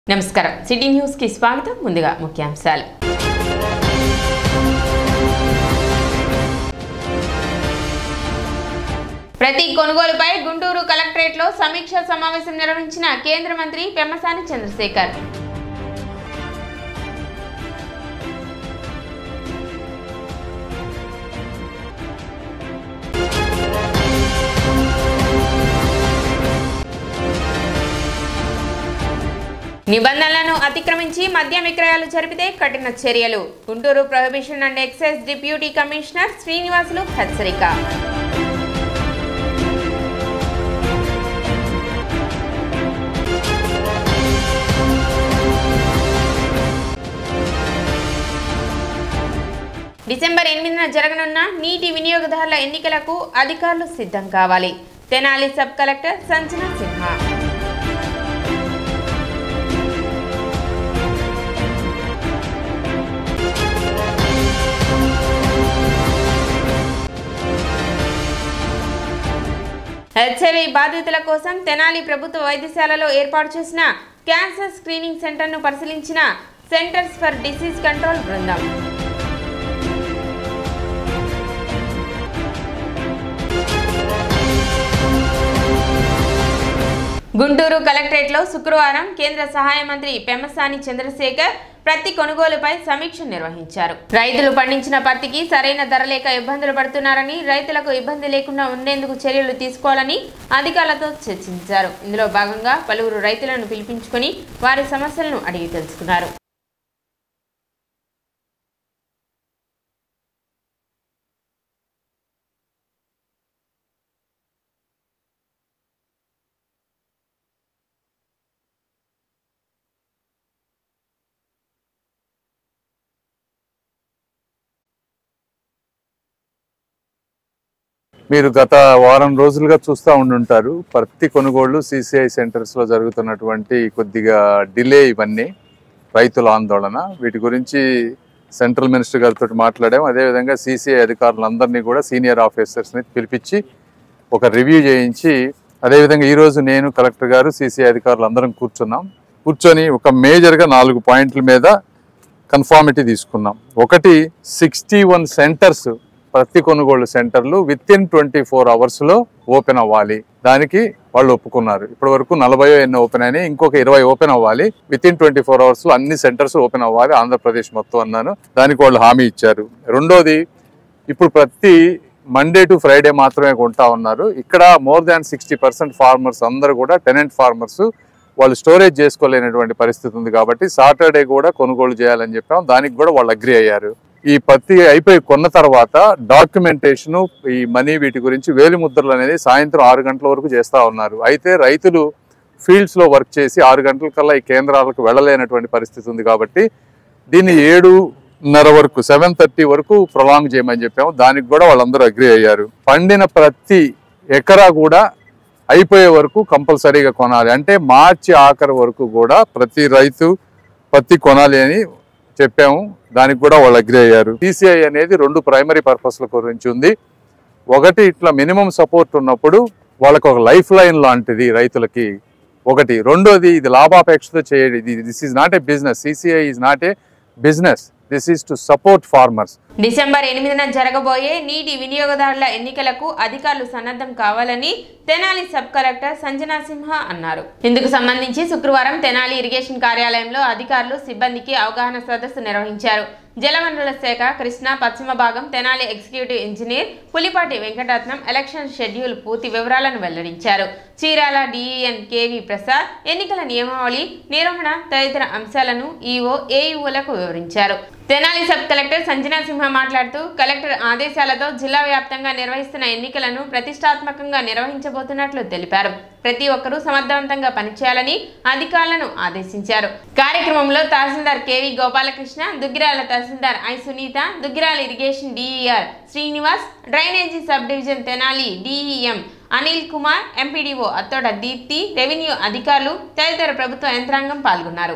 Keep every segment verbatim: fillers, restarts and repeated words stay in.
నమస్కారం city news కి స్వాగతం ముందుగా ముఖ్యాంశాలు ప్రతి కొనుగోలుపై గుంటూరు కలెక్టరేట్ లో సమీక్ష సమావేశం నిర్వహించిన కేంద్ర మంత్రి పెమ్మసాని చంద్రశేఖర్ నిబంధనలను అతిక్రమించి మద్యం విక్రయాలు జరిపితే కఠిన చర్యలు Guntur prohibition and excise deputy commissioner Srinivasulu హెచ్చరిక డిసెంబర్ ఎనిమిదిన జరగనున్న నీటి వినియోగదారుల ఎన్నికలకు అధికారులు సిద్ధం కావాలి Tenali sub collector Sanjana Sinha HIV బాధితుల కోసం తెనాలి ప్రభుత్వ వైద్యశాలలో ఏర్పాటు చేసిన క్యాన్సర్ స్క్రీనింగ్ సెంటర్ను పరిశీలించిన సెంటర్స్ ఫర్ డిసీజ్ కంట్రోల్ బృందం గుంటూరు కలెక్టరేట్లో శుక్రవారం కేంద్ర సహాయ మంత్రి పెమ్మసాని చంద్రశేఖర్ ప్రతి కొనుగోలుపై సమీక్ష నిర్వహించారు. రైతులు పండించిన పత్తికి సరైన ధర లేక ఇబ్బందులు పడుతున్నారని, రైతులకు ఇబ్బంది లేకుండా ఉండేందుకు చర్యలు తీసుకోవాలని అధికారులతో చర్చించారు. ఇందులో భాగంగా పలువురు రైతులను పిలిపించుకొని వారి సమస్యలను అడిగి తెలుసుకున్నారు. మీరు గత వారం రోజులుగా చూస్తూ ఉండుంటారు ప్రతి కొనుగోళ్లు సిసిఐ సెంటర్స్లో జరుగుతున్నటువంటి కొద్దిగా డిలే, ఇవన్నీ రైతుల ఆందోళన. వీటి గురించి సెంట్రల్ మినిస్టర్ గారితో మాట్లాడాం. అదేవిధంగా సిసిఐ అధికారులందరినీ కూడా సీనియర్ ఆఫీసర్స్ని పిలిపించి ఒక రివ్యూ చేయించి, అదేవిధంగా ఈరోజు నేను కలెక్టర్ గారు సిసిఐ అధికారులు అందరం కూర్చున్నాం. కూర్చొని ఒక మేజర్గా నాలుగు పాయింట్ల మీద కన్ఫార్మిటీ తీసుకున్నాం. ఒకటి, సిక్స్టీ వన్ సెంటర్స్ ప్రతి కొనుగోలు సెంటర్లు విత్ ఇన్ ట్వంటీ ఫోర్ అవర్స్లో ఓపెన్ అవ్వాలి. దానికి వాళ్ళు ఒప్పుకున్నారు. ఇప్పటి వరకు నలభై ఎన్నో ఓపెన్ అయినాయి, ఇంకొక ఇరవై ఓపెన్ అవ్వాలి. విత్ ఇన్ ట్వంటీ ఫోర్ అవర్స్లో అన్ని సెంటర్స్ ఓపెన్ అవ్వాలి ఆంధ్రప్రదేశ్ మొత్తం అన్నాను. దానికి వాళ్ళు హామీ ఇచ్చారు. రెండోది, ఇప్పుడు ప్రతి మండే టు ఫ్రైడే మాత్రమే కొంటా ఉన్నారు. ఇక్కడ more than sixty percent farmers అందరూ కూడా టెనెంట్ ఫార్మర్స్, వాళ్ళు స్టోరేజ్ చేసుకోలేనటువంటి పరిస్థితి ఉంది. కాబట్టి సాటర్డే కూడా కొనుగోలు చేయాలని చెప్పాం. దానికి కూడా వాళ్ళు అగ్రి అయ్యారు. ఈ పత్తి అయిపోయి కొన్న తర్వాత డాక్యుమెంటేషన్, ఈ మనీ, వీటి గురించి వేలి ముద్రలు అనేది సాయంత్రం ఆరు గంటల వరకు చేస్తూ ఉన్నారు. అయితే రైతులు ఫీల్డ్స్లో వర్క్ చేసి ఆరు గంటల కల్లా ఈ కేంద్రాలకు వెళ్ళలేనటువంటి పరిస్థితి ఉంది. కాబట్టి దీన్ని ఏడున్నర వరకు, సెవెన్ థర్టీ వరకు ప్రొలాంగ్ చేయమని చెప్పాము. దానికి కూడా వాళ్ళందరూ అగ్రి అయ్యారు. పండిన ప్రతి ఎకరా కూడా అయిపోయే వరకు కంపల్సరీగా కొనాలి. అంటే మార్చి ఆఖరి వరకు కూడా ప్రతి రైతు పత్తి కొనాలి అని చెప్పాము. దానికి కూడా వాళ్ళు అగ్రి అయ్యారు. సిసిఐ అనేది రెండు ప్రైమరీ పర్పస్ల గురించి ఉంది. ఒకటి, ఇట్లా మినిమం సపోర్ట్ ఉన్నప్పుడు వాళ్ళకు ఒక లైఫ్ లైన్ లాంటిది రైతులకి ఒకటి. రెండోది, ఇది లాభాపేక్షతో చేయడం. ఇది this is not a business. CCI is not a business. This is to support farmers. December ఎనిమిదిన జరగబోయే నీటి వినియోగదారుల ఎన్నికలకు అధికారులు సన్నద్ధం కావాలని తెనాలి సబ్ కలెక్టర్ సంజనా సిన్హా అన్నారు. ఇందుకు సంబంధించి శుక్రవారం తెనాలి ఇరిగేషన్ కార్యాలయంలో అధికారులు సిబ్బందికి అవగాహన సదస్సు నిర్వహించారు. జలవనరుల శాఖ కృష్ణా పశ్చిమ భాగం Tenali executive engineer Pulipati Venkataratnam election schedule పూర్తి వివరాలను వెల్లడించారు. చీరాల డిఈఎన్ కేవి ప్రసాద్ ఎన్నికల నియమావళి, నిర్వహణ తదితర అంశాలను ఈఓ ఏఈఓలకు వివరించారు. తెనాలి సబ్ కలెక్టర్ సంజనా సిన్హా మాట్లాడుతూ, కలెక్టర్ ఆదేశాలతో జిల్లా వ్యాప్తంగా నిర్వహిస్తున్న ఎన్నికలను ప్రతిష్టాత్మకంగా నిర్వహించబోతున్నట్లు తెలిపారు. ప్రతి ఒక్కరూ సమర్థవంతంగా పనిచేయాలని అధికారులను ఆదేశించారు. కార్యక్రమంలో tahsildar KV Gopalakrishna, Duggirala tahsildar I Sunitha, Duggirala irrigation DER Srinivas, drainage sub division Tenali DEM Anil Kumar, MPDO Attota Deepthi, revenue అధికారులు తదితర ప్రభుత్వ యంత్రాంగం పాల్గొన్నారు.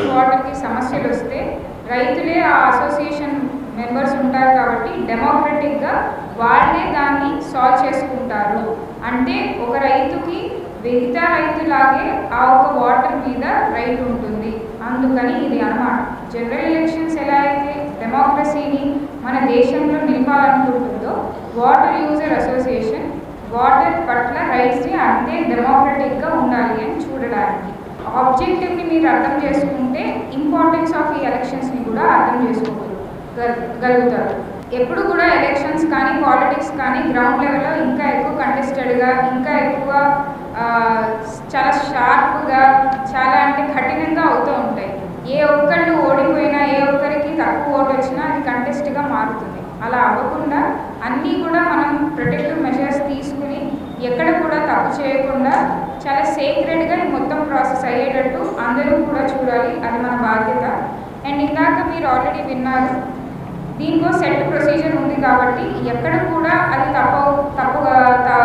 సమస్యలు వస్తే రైతులే ఆ అసోసియేషన్ మెంబర్స్ ఉంటారు కాబట్టి డెమోక్రటిక్గా వాళ్ళే దాన్ని సాల్వ్ చేసుకుంటారు. అంటే ఒక రైతుకి మిగతా రైతులాగే ఆ ఒక వాటర్ మీద రైట్ ఉంటుంది. అందుకని ఇది అన్నమాట. జనరల్ ఎలక్షన్స్ ఎలా అయితే డెమోక్రసీని మన దేశంలో నిలపాలనుకుంటుందో వాటర్ యూజర్ అసోసియేషన్ వాటర్ పట్ల రైట్స్ని అంతే డెమోక్రటిక్గా ఉండాలి అని చూడడానికి. ఆబ్జెక్టివ్ని మీరు అర్థం చేసుకుంటే ఇంపార్టెన్స్ ఆఫ్ ఈ ఎలక్షన్స్ని కూడా అర్థం చేసుకోగలుగుతారు. ఎప్పుడు కూడా ఎలక్షన్స్ కానీ పాలిటిక్స్ కానీ గ్రౌండ్ లెవెల్లో ఇంకా ఎక్కువ కంటెస్టెడ్గా, ఇంకా ఎక్కువ చాలా షార్ప్గా, చాలా అంటే కఠినంగా అవుతూ ఉంటాయి. ఏ ఒక్కళ్ళు ఓడిపోయినా, ఏ ఒక్కరికి తక్కువ ఓటు వచ్చినా అది కంటెస్ట్గా మారుతుంది. అలా అవ్వకుండా అన్నీ కూడా మనం ప్రొటెక్టివ్ మెజర్స్ తీసుకుని ఎక్కడ కూడా తప్పు చేయకుండా చాలా సేక్రెడ్గా ఈ మొత్తం ప్రాసెస్ అయ్యేటట్టు అందరూ కూడా చూడాలి. అది మన బాధ్యత. అండ్ ఇందాక మీరు ఆల్రెడీ విన్నారు, దీనికో సెట్ ప్రొసీజర్ ఉంది కాబట్టి ఎక్కడ కూడా అది తప్పు తప్పుగా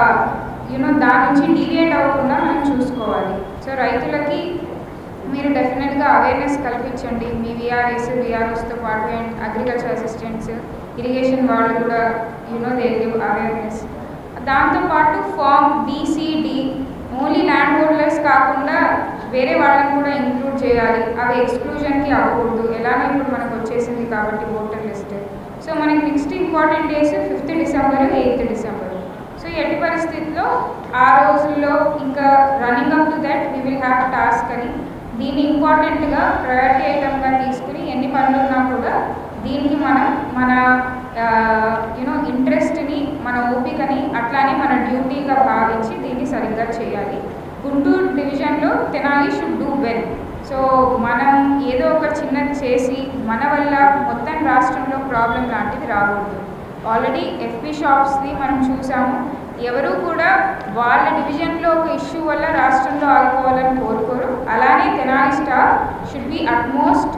యూనో దాని నుంచి డీవియేట్ అవ్వకుండా మనం చూసుకోవాలి. సో రైతులకి మీరు డెఫినెట్గా అవేర్నెస్ కల్పించండి. మీ విఆర్ఎస్ విఆర్ఎస్తో పాటు అండ్ అగ్రికల్చర్ అసిస్టెంట్స్, ఇరిగేషన్ వాళ్ళు కూడా యూనో దే గివ్ అవేర్నెస్. దాంతోపాటు form BCD only land holders కాకుండా వేరే వాళ్ళని కూడా ఇంక్లూడ్ చేయాలి. అవి ఎక్స్క్లూజన్కి అవ్వకూడదు. ఎలానో ఇప్పుడు మనకు వచ్చేసింది కాబట్టి ఓటర్ లిస్ట్. సో మనకి next important days fifth December eighth December. So ఎట్టి పరిస్థితుల్లో ఆ రోజుల్లో ఇంకా running up to that we will have task అని దీన్ని ఇంపార్టెంట్గా ప్రయారిటీ ఐటమ్గా తీసుకుని ఎన్ని పనులు ఉన్నా కూడా దీనికి మనం మన యూనో ఇంట్రెస్ట్ని, మన ఓపికని అట్లానే మన డ్యూటీగా భావించి దీన్ని సరిగ్గా చేయాలి. గుంటూరు డివిజన్లో Tenali should do well. So మనం ఏదో ఒక చిన్నది చేసి మన వల్ల మొత్తం రాష్ట్రంలో ప్రాబ్లం లాంటిది రాకూడదు. ఆల్రెడీ ఎఫ్పీ షాప్స్ది మనం చూసాము. ఎవరు కూడా వాళ్ళ డివిజన్లో ఒక ఇష్యూ వల్ల రాష్ట్రంలో ఆగిపోవాలని కోరుకోరు. అలానే Tenali staff should be utmost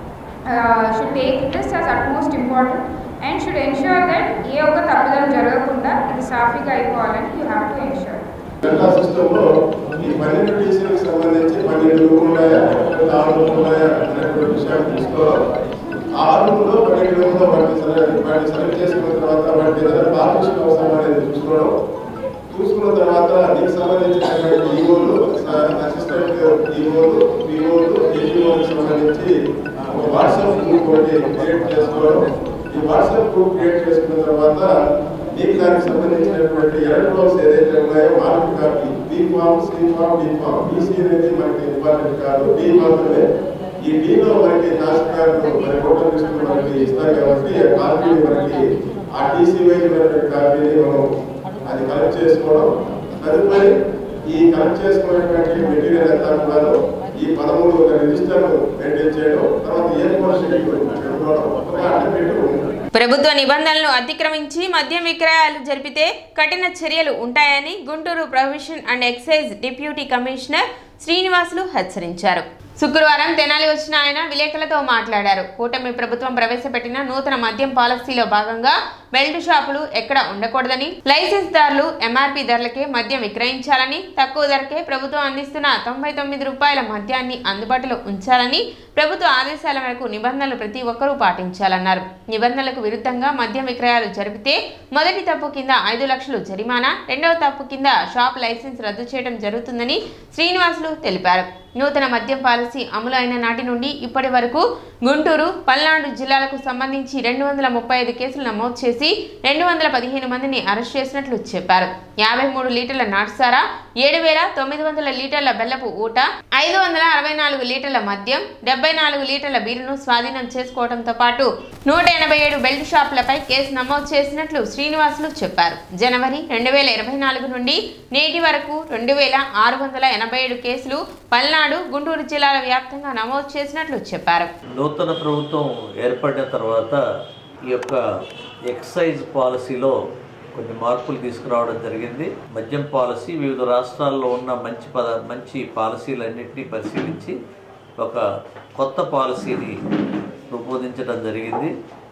should take this as utmost important and should ensure that ఏ ఒక్క తప్పుదల జరగకుండా ఇది సాఫీగా అయిపోవాలని యూ హ్యావ్ టు ఎన్ష్యూర్. సిస్టంలో ఈ పన్నెండు టీసీలకు సంబంధించి పన్నెండు రూములు ఉన్నాయా, ఆరు రూములు ఉన్నాయా అనేటువంటి విషయాన్ని తీసుకోవాలి. ఆ రూమ్లో పన్నెండు రూములో వాటిని వాటిని సెలెక్ట్ చేసుకున్న తర్వాత వాటి ఏదైనా పార్టీషన్ అవసరం అనేది చూసుకోవడం. చూసుకున్న తర్వాత దీనికి సంబంధించినటువంటి ఈఓలు, అసిస్టెంట్ ఈఓలు, ఈఓలు, ఈఓలకు సంబంధించి ఒక వాట్సాప్ గ్రూప్ ఒకటి క్రియేట్ చేసుకోవడం. ఈ వాట్సాప్ గ్రూప్ క్రియేట్ చేసుకున్న తర్వాత మీకు దానికి సంబంధించినటువంటి ఎలక్ట్రాన్స్ ఏదైతే ఉన్నాయో market copy, B form, C form, D form. BC అనేది మనకి ఇంపార్టెంట్ కాదు, బీ మాత్రమే. ఈ డీలో మనకి రాష్ట్రాలు మరి ఓటర్ లిస్టులు మనకి ఇస్తారు కాబట్టి ఆ కాపీని మనకి ఆ టీసీ వేసినటువంటి కాపీని మనం అది కలెక్ట్ చేసుకోవడం. తదుపరి ఈ కలెక్ట్ చేసుకున్నటువంటి మెటీరియల్ అంతా కూడా ఈ పదమూడు ఒక రిజిస్టర్ మెయింటైన్ చేయడం. తర్వాత ఏ కూడా షెడ్యూల్ పెట్టుకోవడం, ఒక అడ్డపెట్టు. ప్రభుత్వ నిబంధనలను అతిక్రమించి మద్యం విక్రయాలు జరిపితే కఠిన చర్యలు ఉంటాయని Guntur prohibition and excise deputy commissioner Srinivasulu హెచ్చరించారు. శుక్రవారం తెనాలి వచ్చిన ఆయన విలేకరులతో మాట్లాడారు. కూటమి ప్రభుత్వం ప్రవేశపెట్టిన నూతన మద్యం పాలసీలో భాగంగా బెల్ట్ షాపులు ఎక్కడ ఉండకూడదని, లైసెన్స్ దారులు ఎంఆర్పీ ధరలకే మద్యం విక్రయించాలని, తక్కువ ధరకే ప్రభుత్వం అందిస్తున్న తొంభై తొమ్మిది రూపాయల మద్యాన్ని అందుబాటులో ఉంచాలని ప్రభుత్వ ఆదేశాల మేరకు నిబంధనలు ప్రతి ఒక్కరూ పాటించాలన్నారు. నిబంధనలకు విరుద్ధంగా మద్యం విక్రయాలు జరిపితే మొదటి తప్పు కింద ఐదు లక్షలు జరిమానా, రెండవ తప్పు కింద షాప్ లైసెన్స్ రద్దు చేయడం జరుగుతుందని శ్రీనివాసులు తెలిపారు. నూతన మద్యం పాలసీ అమలు అయిన నాటి నుండి ఇప్పటి వరకు గుంటూరు, పల్నాడు జిల్లాలకు సంబంధించి రెండు వందల ముప్పై ఐదు కేసులు నమోదు చేసి రెండు వందల పదిహేను మందిని అరెస్ట్ చేసినట్లు చెప్పారు. యాభై మూడు లీటర్ల నాటుసారా, ఏడు వేల తొమ్మిది వందల లీటర్ల బెల్లపు ఊట, ఐదు వందల అరవై నాలుగు లీటర్ల మద్యం, డెబ్బై నాలుగు లీటర్ల బీరును స్వాధీనం చేసుకోవడంతో పాటు నూట ఎనభై ఏడు బెల్ట్ షాపులపై కేసు నమోదు చేసినట్లు శ్రీనివాసులు చెప్పారు. జనవరి రెండు వేల ఇరవై నాలుగు నుండి నేటి వరకు రెండు వేల ఆరు వందల ఎనభై ఏడు కేసులు పల్నాడు, గుంటూరు జిల్లాల వ్యాప్తంగా నమోదు చేసినట్లు చెప్పారు. నూతన ప్రభుత్వం ఏర్పడిన తర్వాత ఈ యొక్క ఎక్సైజ్ పాలసీలో కొన్ని మార్పులు తీసుకురావడం జరిగింది. మద్యం పాలసీ వివిధ రాష్ట్రాల్లో ఉన్న మంచి పద మంచి పాలసీలన్నింటినీ పరిశీలించి ఒక కొత్త పాలసీని రూపొందించడం జరిగింది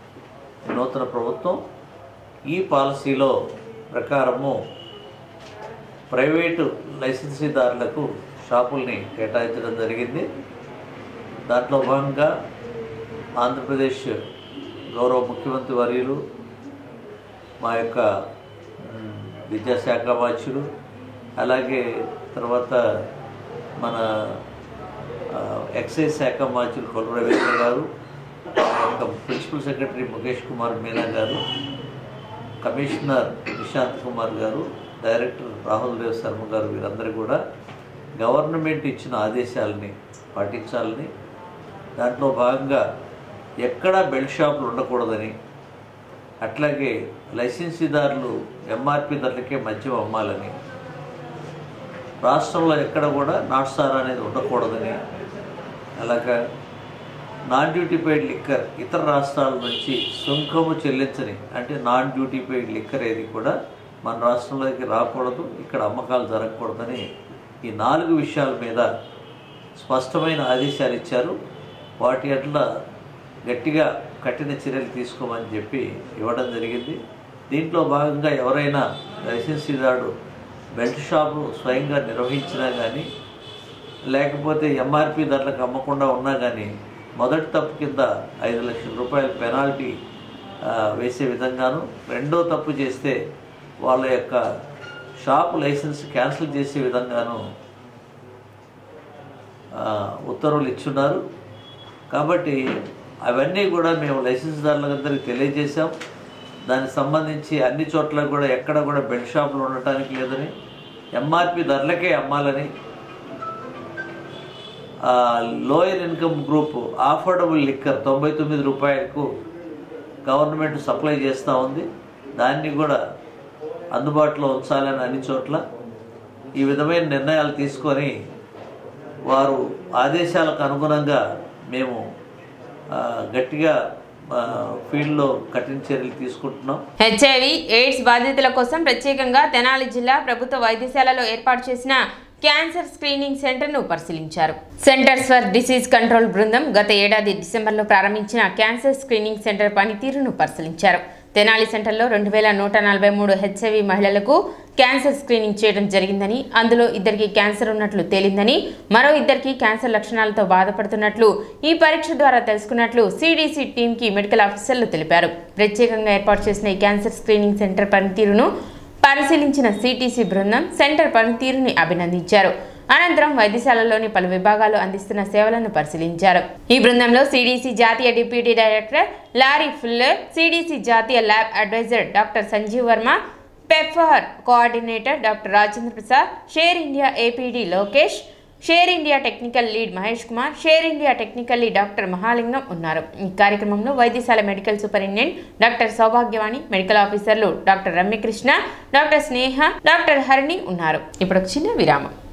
నూతన ప్రభుత్వం. ఈ పాలసీలో ప్రకారము ప్రైవేటు లైసెన్సీదారులకు షాపుల్ని కేటాయించడం జరిగింది. దాంట్లో భాగంగా ఆంధ్రప్రదేశ్ గౌరవ ముఖ్యమంత్రి వర్యులు, మా యొక్క విద్యాశాఖ మార్చులు, అలాగే తర్వాత మన ఎక్సైజ్ శాఖ మంత్రి Kollu Ravindra garu, principal secretary Mukesh Kumar Meena garu, commissioner Nishant Kumar గారు, డైరెక్టర్ రాహుల్ దేవ్ శర్మ గారు, వీరందరూ కూడా గవర్నమెంట్ ఇచ్చిన ఆదేశాలని పాటించాలని, దాంట్లో భాగంగా ఎక్కడా బెల్ట్ షాపులు ఉండకూడదని, అట్లాగే లైసెన్సీదారులు ఎంఆర్పి ధరలకే మద్యం అమ్మాలని, రాష్ట్రంలో ఎక్కడ కూడా నాట్ సార్ అనేది ఉండకూడదని, అలాగా నాన్ డ్యూటీ పెయిడ్ లిక్కర్ ఇతర రాష్ట్రాల నుంచి సుంకము చెల్లించని అంటే నాన్ డ్యూటీ పెయిడ్ లిక్కర్ ఏది కూడా మన రాష్ట్రంలోకి రాకూడదు, ఇక్కడ అమ్మకాలు జరగకూడదని ఈ నాలుగు విషయాల మీద స్పష్టమైన ఆదేశాలు ఇచ్చారు. వాటి అట్లా గట్టిగా కఠిన చర్యలు తీసుకోమని చెప్పి ఇవ్వడం జరిగింది. దీంట్లో భాగంగా ఎవరైనా లైసెన్సీదారుడు బెల్ట్ షాపు స్వయంగా నిర్వహించినా కానీ లేకపోతే ఎంఆర్పి ధరలకు అమ్మకుండా ఉన్నా కానీ మొదటి తప్పు కింద ఐదు లక్షల రూపాయల పెనాల్టీ వేసే విధంగాను, రెండో తప్పు చేస్తే వాళ్ళ యొక్క షాపు లైసెన్స్ క్యాన్సిల్ చేసే విధంగాను ఉత్తర్వులు ఇచ్చున్నారు. కాబట్టి అవన్నీ కూడా మేము లైసెన్స్దారులందరికీ తెలియజేశాం. దానికి సంబంధించి అన్ని చోట్ల కూడా ఎక్కడ కూడా బెల్ట్ షాపులు ఉండటానికి లేదని, ఎంఆర్పి ధరలకే అమ్మాలని, lower income group affordable liquor తొంభై తొమ్మిది రూపాయలకు గవర్నమెంట్ సప్లై చేస్తూ ఉంది, దాన్ని కూడా అందుబాటులో ఉంచాలని అన్ని చోట్ల ఈ విధమైన నిర్ణయాలు తీసుకొని వారు ఆదేశాలకు అనుగుణంగా మేము గట్టిగా ఫీల్డ్లో కఠిన చర్యలు తీసుకుంటున్నాం. హెచ్ఐవి ఎయిడ్స్ బాధితుల కోసం ప్రత్యేకంగా తెనాలి జిల్లా ప్రభుత్వ వైద్యశాలలో ఏర్పాటు చేసిన క్యాన్సర్ స్క్రీనింగ్ సెంటర్ను పరిశీలించారు. సెంటర్స్ ఫర్ డిసీజ్ కంట్రోల్ బృందం గత ఏడాది డిసెంబర్లో ప్రారంభించిన క్యాన్సర్ స్క్రీనింగ్ సెంటర్ పనితీరును పరిశీలించారు. తెనాలి సెంటర్లో రెండు వేల నూట నలభై మూడు హెచ్ఐవి మహిళలకు క్యాన్సర్ స్క్రీనింగ్ చేయడం జరిగిందని, అందులో ఇద్దరికి క్యాన్సర్ ఉన్నట్లు తేలిందని, మరో ఇద్దరికి క్యాన్సర్ లక్షణాలతో బాధపడుతున్నట్లు ఈ పరీక్ష ద్వారా తెలుసుకున్నట్లు సిడిసి టీంకి మెడికల్ ఆఫీసర్లు తెలిపారు. ప్రత్యేకంగా ఏర్పాటు చేసిన ఈ క్యాన్సర్ స్క్రీనింగ్ సెంటర్ పనితీరును పరిశీలించిన సిటిసి బృందం సెంటర్ పనితీరుని అభినందించారు. అనంతరం వైద్యశాలలోని పలు విభాగాలు అందిస్తున్న సేవలను పరిశీలించారు. ఈ బృందంలో సిడిసి జాతీయ deputy director Larry Fuller, CDC జాతీయ lab adviser doctor Sanjeev Varma, PEPFAR coordinator doctor Rajendra Prasad, share India APD Lokesh, share India technical lead Mahesh Kumar, share India technical lead doctor Mahalingam ఉన్నారు. ఈ కార్యక్రమంలో వైద్యశాల medical superintendent doctor Soubhagyavani, medical ఆఫీసర్లు doctor Ramyakrishna, doctor Sneha, doctor Harini ఉన్నారు. ఇప్పుడు ఒక చిన్న విరామం.